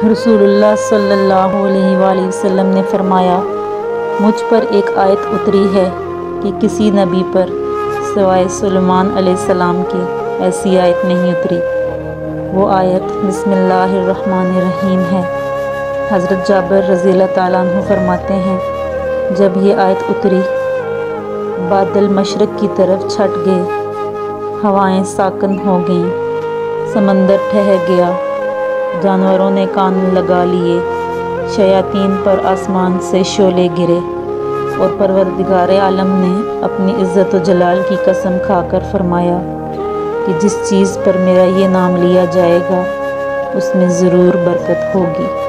रसूलुल्लाह सल्लल्लाहु अलैहि वसल्लम ने फरमाया, मुझ पर एक आयत उतरी है कि किसी नबी पर सिवाय सुलेमान अलैहिस्सलाम के ऐसी आयत नहीं उतरी। वो आयत बिस्मिल्लाहिर्रहमानिर्रहीम है। हज़रत जाबिर रज़ियल्लाहु ताला अन्हु फरमाते हैं, जब ये आयत उतरी, बादल मशरक़ की तरफ छट गए, हवाएं साकन हो गईं, समंदर ठहर गया, जानवरों ने कान लगा लिए, शयातीन पर आसमान से शोले गिरे और परवरदिगार आलम ने अपनी इज़्ज़त व जलाल की कसम खाकर फरमाया कि जिस चीज़ पर मेरा ये नाम लिया जाएगा उसमें ज़रूर बरकत होगी।